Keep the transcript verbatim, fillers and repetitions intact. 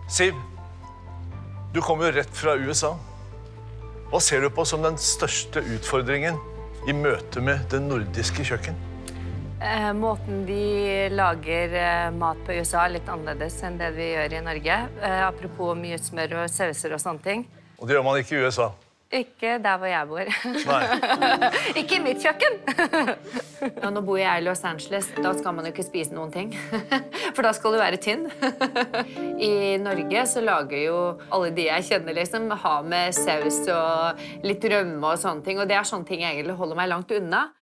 Siv, du kommer jo rett fra U S A. Hva ser du på som den største utfordringen i møte med det nordiske kjøkken? Eh, måten de lager eh, mat på i U S A er litt annerledes enn det vi gjør i Norge. Eh, apropos mye smør og sauser og sånne ting. Og det gjør man ikke i U S A. Ikke der hvor jeg bor. Nei. Ikke i mitt kjøkken! Ja, nå bor jeg i Los Angeles. Da skal man jo ikke spise noen ting. For da skal du være tynn. I Norge så lager jo alle de jeg kjenner liksom, ha med saus og litt rømme og sånne ting. Og det er sånne ting jeg egentlig holder meg langt unna.